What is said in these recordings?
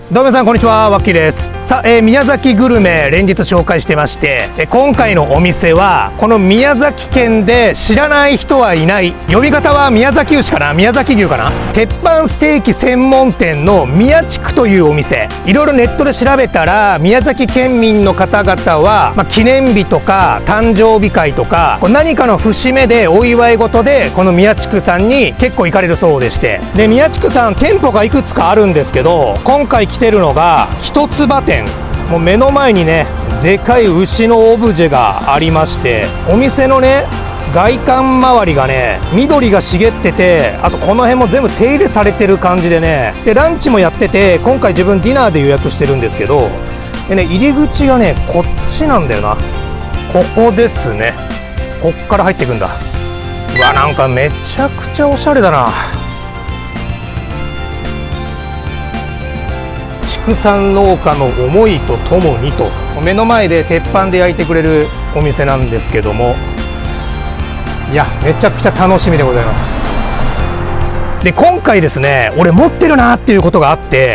どうも皆さんこんにちは、わっきーです。さあ、宮崎グルメ連日紹介してまして、今回のお店はこの宮崎県で知らない人はいない、呼び方は宮崎牛かな、宮崎牛かな、鉄板ステーキ専門店の宮畜というお店。いろいろネットで調べたら、宮崎県民の方々は、記念日とか誕生日会とか何かの節目でお祝い事でこの宮畜さんに結構行かれるそうでして、で宮畜さん店舗がいくつかあるんですけど、今回来てるのが一葉店。もう目の前にね、でかい牛のオブジェがありまして、お店のね外観周りがね緑が茂ってて、あとこの辺も全部手入れされてる感じでね、でランチもやってて、今回自分ディナーで予約してるんですけど、でね、入り口がねこっちなんだよな。ここですね。こっから入っていくんだ。うわ、なんかめちゃくちゃおしゃれだな。畜産農家の思いとともにと、目の前で鉄板で焼いてくれるお店なんですけども、いやめちゃくちゃ楽しみでございます。で今回ですね、俺持ってるなっていうことがあって、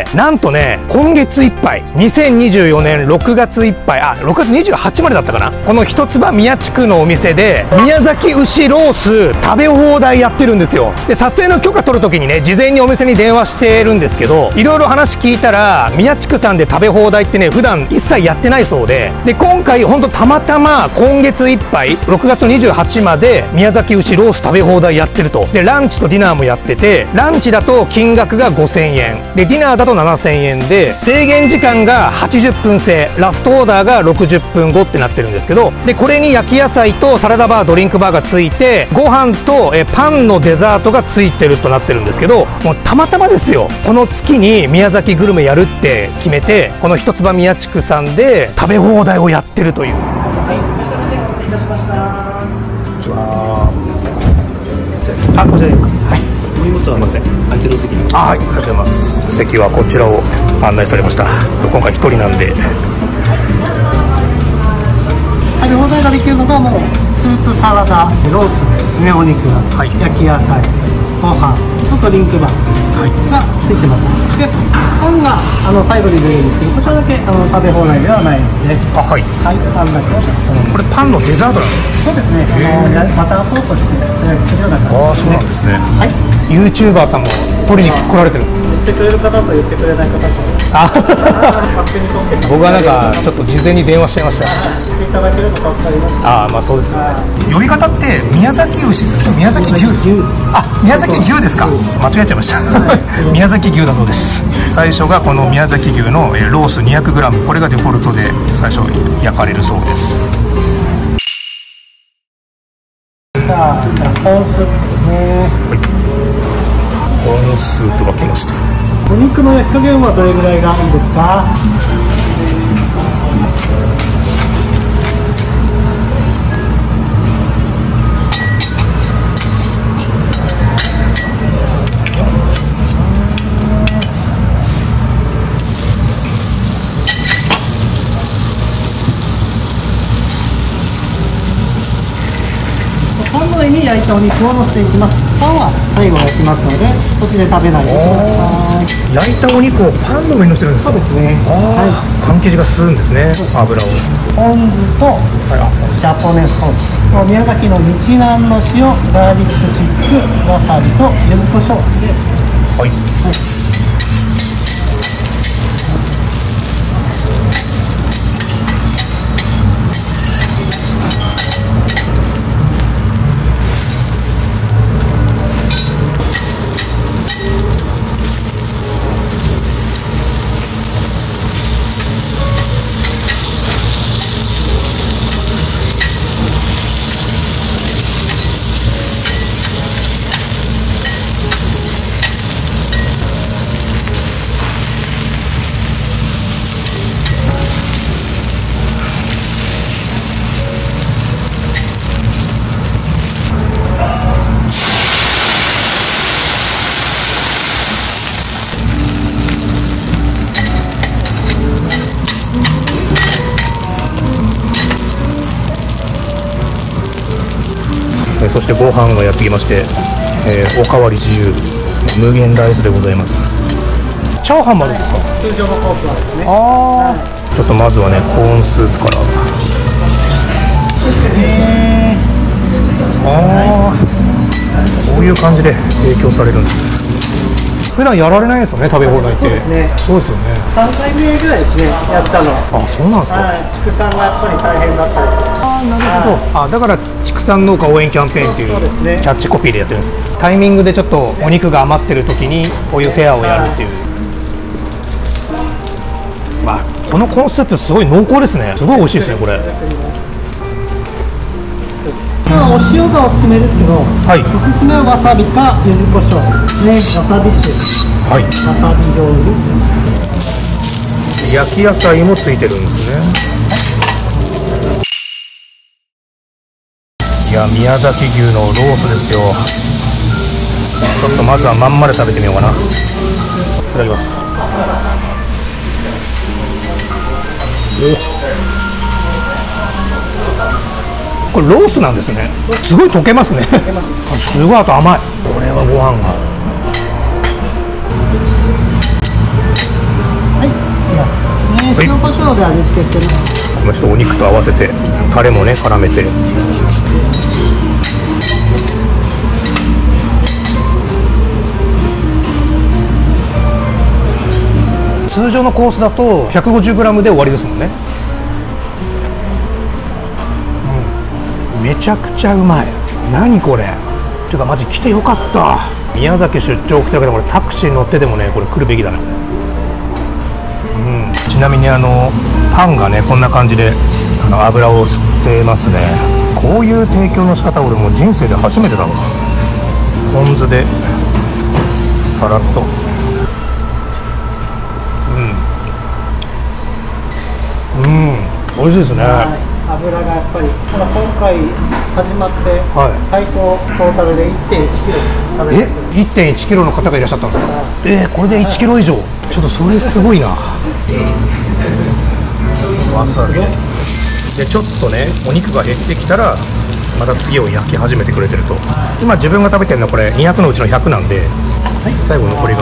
なんとね今月いっぱい、2024年6月いっぱい、6月28までだったかな、この一葉宮畜のお店で宮崎牛ロース食べ放題やってるんですよ。で撮影の許可取る時にね、事前にお店に電話してるんですけど、いろいろ話聞いたら宮畜さんで食べ放題ってね普段一切やってないそうで、で今回ほんとたまたま今月いっぱい6月28まで宮崎牛ロース食べ放題やってると。でランチとディナーもやってて、ランチだと金額が5000円で、ディナーだと7000円で、制限時間が80分制、ラストオーダーが60分後ってなってるんですけど、でこれに焼き野菜とサラダバー、ドリンクバーがついて、ご飯とパンのデザートがついてるとなってるんですけど、もうたまたまですよ、この月に宮崎グルメやるって決めて、この一葉宮畜さんで食べ放題をやってるという。はい、お待たせいたしました。こんにちは。あ、こちらですか。はい、すみません。空いてる席に。はい、ありがとうございます。席はこちらを案内されました。今回一人なんで。 食べ放題ができるのが、もうスープ、サラダ、ロース、ね、お肉、はい、焼き野菜、ご飯、ドリンクバーがついてます。で、パンが最後に出るんですけど、こちらだけ食べ放題ではないので、 はい、 はい、パンだけを。 これパンのデザートなんですか？ そうですね。バターソースとしてお焼きするような感じですね。 ああ、そうなんですね。 はい。 YouTuber さんも取りに来られてるんですか？ 言ってくれる方と言ってくれない方と。 あ勝手に撮って僕はなんかちょっと事前に電話しちゃいました。 いただけると助かります。 ああ、まあそうですよね。呼び方って宮崎牛ですか？宮崎牛ですか？あ、宮崎牛ですか？間違えちゃいました宮崎牛だそうです。最初がこの宮崎牛のロース 200g、 これがデフォルトで最初焼かれるそうです。 さあ、コーンスープですね。 はい、コーンスープが来ました。 お肉の焼き加減はどれぐらいがいいですか？パンの上に焼いたお肉を乗せていきます。パンは最後焼きますので、そっちで食べないでください。 焼いたお肉をパンの上に乗せてるんですか？ そうですね。はい、 パン生地が吸うんですね、油を。 ポン酢と、ジャポネソース、宮崎の日南の塩、ガーリックチップ、わさびと柚子胡椒で、 はい、そしてご飯がやってきまして、おかわり自由無限ライスでございます。チャーハンもあるんですか？ 通常のコースはですね。 ちょっとまずはねコーンスープから。こういう感じで提供されるんですね。普段やられないですよね、食べ放題って。そうですよね。 3回目ぐらいですね、やったの。 そうなんですか。 畜産がやっぱり大変だったりとか。 なるほど。だから畜産農家応援キャンペーンっていうキャッチコピーでやってるんです。タイミングでちょっとお肉が余ってる時にこういうフェアをやるっていう。このコーンスープすごい濃厚ですね。すごい美味しいですね、これ。 お塩がおすすめですけど、おすすめはわさびか柚子胡椒ね、わさび酒、わさび醤油、 焼き野菜もついてるんですね。いや、宮崎牛のロースですよ。ちょっとまずはまんまで食べてみようかな。いただきます。これロースなんですね。すごい溶けますね。すごい、あと甘い。これはご飯が。 塩コショウで味付けしてます。 ちょっとお肉と合わせてタレもね絡めて。通常のコースだと 150g で終わりですもんね。めちゃくちゃうまい。何これ。ていうかマジ来てよかった。宮崎出張来たけど、これタクシー乗ってでもねこれ来るべきだね。ちなみにパンがねこんな感じで油を吸ってますね。こういう提供の仕方俺もう人生で初めてだわ。ポン酢でさらっと。美味しいですね。 油がやっぱり今回始まって最高トータルで 1.1 キロ食べて。 1.1 キロの方がいらっしゃったんですか。これで1キロ以上。ちょっとそれすごいな。わさびでちょっとねお肉が減ってきたらまた次を焼き始めてくれてると。今自分が食べてるのはこれ200のうちの100なんで、最後残りが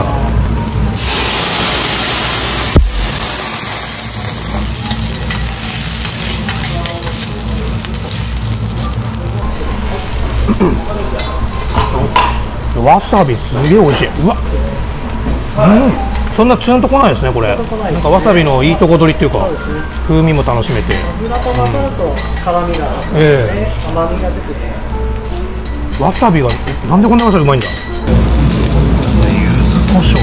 わさびすげえ美味しい。うわ、そんなツンとこないですねこれ。なんかわさびのいいとこ取りっていうか、風味も楽しめて。 油と混ざると辛みが、甘みが出てて。 わさびがなんでこんなわさびうまいんだ。柚子胡椒。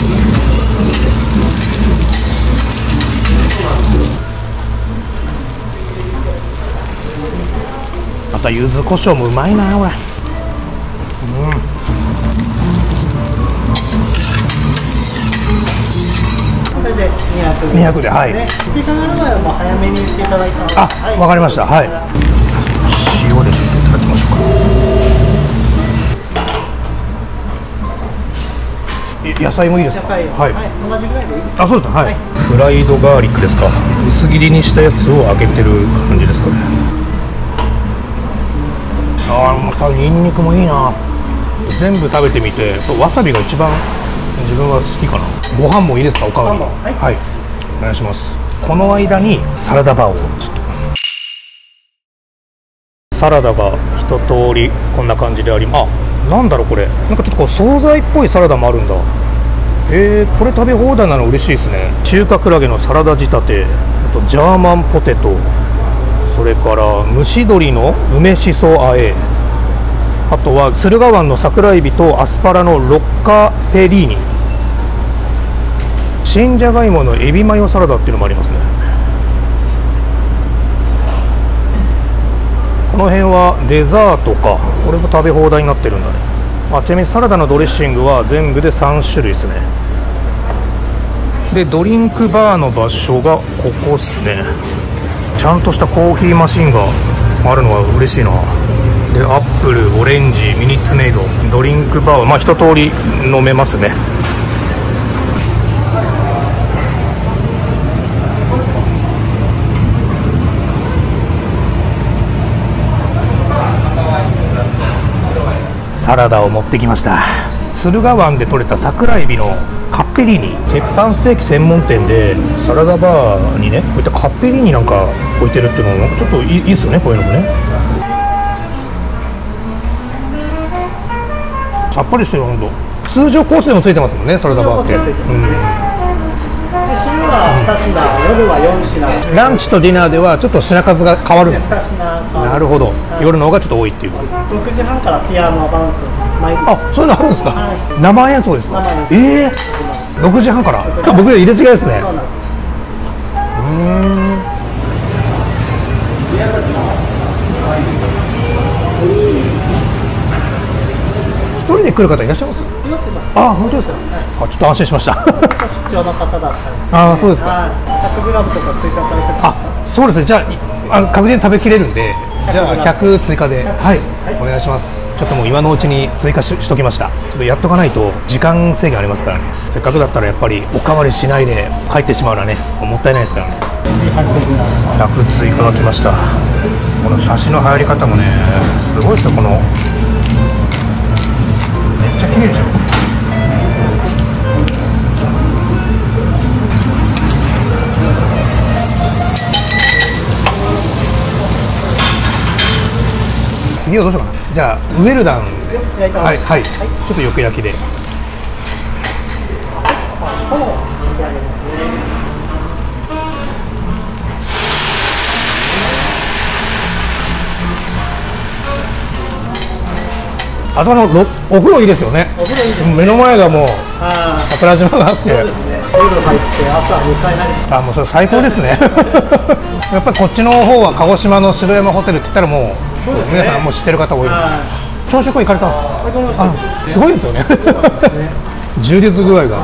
また柚子胡椒もうまいなこれ。200で、はい。 時間がある場合はもう早めに言っていただいた。 わかりました。はい。塩でちょっといただきましょうか。野菜もいいですか。はい。 同じぐらいでいいです。 そうですね。はい。フライドガーリックですか。薄切りにしたやつを揚げてる感じですかね。またニンニクもいいな。全部食べてみて、わさびが一番自分は好きかな。ご飯もいいですか、おかわり。はい、お願いします。この間にサラダバーをちょっと。サラダが一通りこんな感じであり、なんだろうこれ、なんかちょっとこう惣菜っぽいサラダもあるんだ。これ食べ放題なの嬉しいですね。中華クラゲのサラダ仕立て、あとジャーマンポテト、それから蒸し鶏の梅しそあえ、あとは駿河湾の桜エビとアスパラのロッカテリーニ、新じゃがいものエビマヨサラダっていうのもありますね。この辺はデザートか。これも食べ放題になってるんだね。ちなみにサラダのドレッシングは全部で3種類ですね。でドリンクバーの場所がここですね。ちゃんとしたコーヒーマシンがあるのは嬉しいな。でアップル、オレンジ、ミニッツメイド、ドリンクバーは一通り飲めますね。サラダを持ってきました。 駿河湾で採れた桜エビのカッペリーニ、鉄板ステーキ専門店でサラダバーにねこういったカッペリーニなんか置いてるっていうのもなんかちょっといいですよね、こういうのもね。さっぱりしてる。ほんと通常コースでもついてますもんね、サラダバーって。 昼は2品、夜は4品。 ランチとディナーではちょっと品数が変わるんですね。 2品。 なるほど、夜の方がちょっと多いっていう。 6時半からピアノバウンス。 あ、そういうのあるんですか。生演奏ですか。6時半から。僕ら入れ違いですね。一人で来る方いらっしゃいます。あ、本当ですか。あ、ちょっと安心しました。 出張の方だったり。 あ、そうですか。 100g とか追加されてます。 あ、そうですね。じゃあ確実に食べきれるんで、じゃあ100追加で、はい、お願いします。ちょっともう今のうちに追加しときました。ちょっとやっとかないと時間制限ありますからね。せっかくだったらやっぱりおかわりしないで帰ってしまうのはね、もったいないですからね。100追加が来ました。このサシの入り方もね、すごいですよ。このめっちゃ綺麗でしょ。次はどうしようかな。じゃあウェルダン、はいはい、ちょっとよく焼きで。あとお風呂いいですよね。目の前がもう桜島があって、あ、もうそれ最高ですね。やっぱりこっちの方は鹿児島の城山ホテルって言ったらもう皆さんもう知ってる方多いです。朝食行かれたんですか。すごいですよね。充実具合が。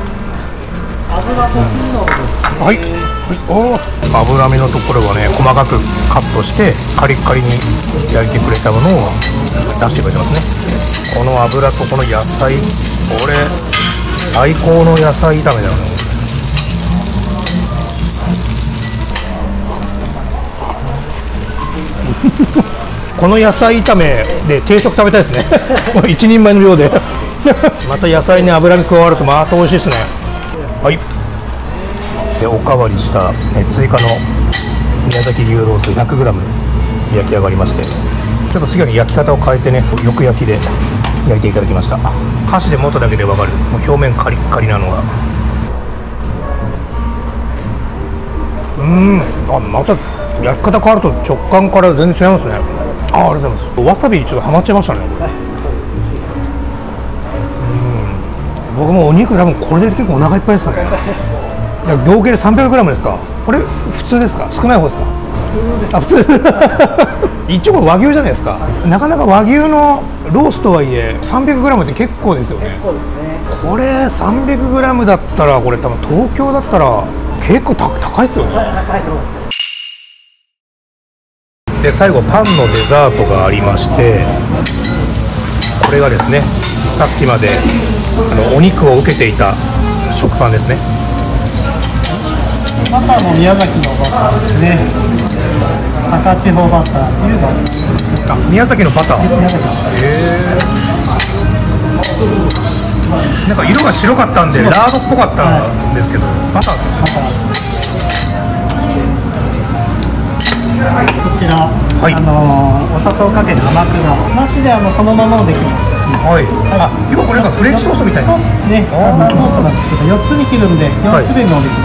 はい。おお。脂身のところはね、細かくカットしてカリッカリに焼いてくれたものを出してくれてますね。この油とこの野菜、これ最高の野菜炒めだよね。この野菜炒めで定食食べたいですね。一人前の量で。また野菜に脂身加わるとまた美味しいですね。はい。でおかわりした、追加の宮崎牛ロース 100g 焼き上がりまして、ちょっと次は焼き方を変えてね、よく焼きで焼いていただきました。箸で持っただけで分かる、もう表面カリッカリなのが。あ、また焼き方変わると食感から全然違いますね。ありがとうございます。わさびちょっとハマっちゃいましたね、これ。僕もお肉多分これで結構お腹いっぱいですね。いや、合計で 300g ですか。これ普通ですか、少ない方ですか。普通です。あ、普通。一応これ和牛じゃないですか。なかなか和牛のロースとはいえ 300g って結構ですよね。これ 300g だったら、これ多分東京だったら結構高いですよね。で最後パンのデザートがありまして、これがですね、さっきまでお肉を受けていた食パンですね。 バターも宮崎のバターですね。高千穂バター、 あ、宮崎のバター。なんか色が白かったんでラードっぽかったんですけど、バターですね。 こちら、はい、お砂糖かけて甘くなしでそのままもできますし、 はい、あ、要はこれがフレンチトーストみたいな。 そうですね、トーストなんですけど4つに切るんで4種類もできます、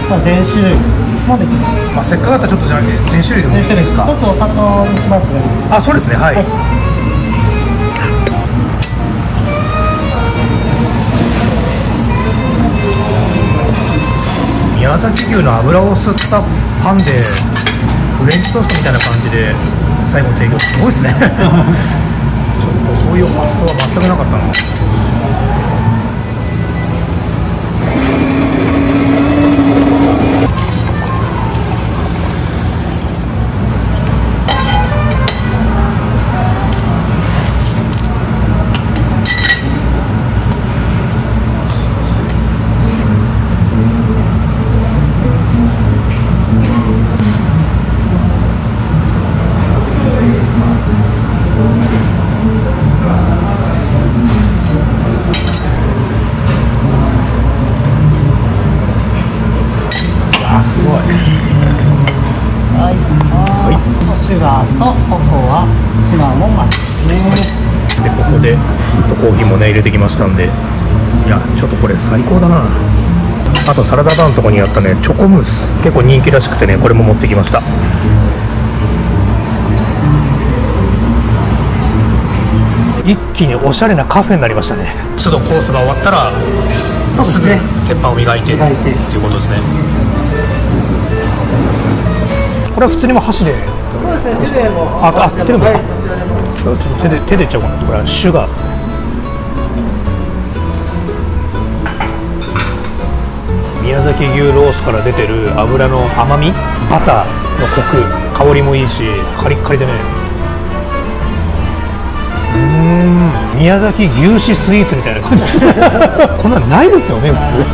はい、全種類もできます。 せっかくだったらちょっとじゃあ全種類でもいいですか。 一つお砂糖にしますね。 あ、そうですね、はい、はい。宮崎牛の脂を吸ったパンでフレンチトーストみたいな感じで最後提供、すごいですね。ちょっとそういう発想は全くなかったな。 あ、すごい。 はい、シュガーとココア、シナモンマですね。 でここでコーヒーもね入れてきましたんで、いやちょっとこれ最高だな。あとサラダバーのとこにあったねチョコムース、結構人気らしくてね、これも持ってきました。一気におしゃれなカフェになりましたね。都度コースが終わったらすぐ鉄板を磨いてっていうことですね。これは普通にも箸で、 そうですね、手でも手でも手でいっちゃうかな。これはシュガー、宮崎牛ロースから出てる油の甘み、バターのコク、香りもいいしカリッカリでね、宮崎牛脂スイーツみたいな感じこんなんないですよね普通。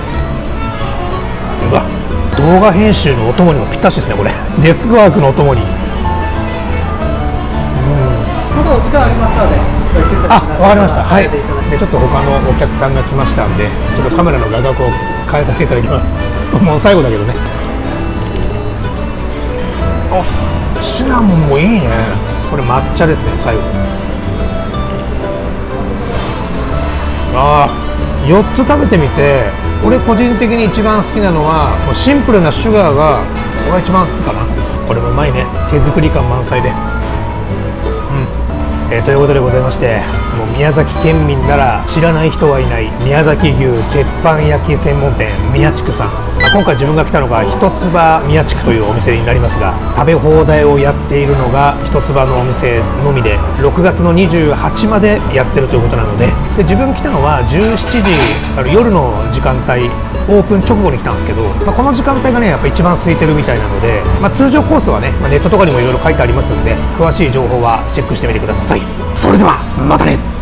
うわ、動画編集のお供にもぴったしですねこれデスクワークのお供に。 まだお時間ありますので。 あ、わかりました。はい。でちょっと他のお客さんが来ましたんで、ちょっとカメラの画角を変えさせていただきます。もう最後だけどね。あ、シナモンもいいね。これ抹茶ですね最後。ああ、4つ食べてみて、俺個人的に一番好きなのはもうシンプルなシュガーが俺が一番好きかな。これもうまいね、手作り感満載で。ということでございまして、もう宮崎県民なら知らない人はいない宮崎牛鉄板焼き専門店宮地区さん、今回自分が来たのが一葉宮地区というお店になりますが、食べ放題をやっているのが一葉のお店のみで、6月の28までやってるということなので、自分来たのは17時、夜の時間帯、オープン直後に来たんですけど、この時間帯がねやっぱ一番空いてるみたいなので、通常コースはね、ネットとかにもいろいろ書いてありますんで、詳しい情報はチェックしてみてください。それではまたね。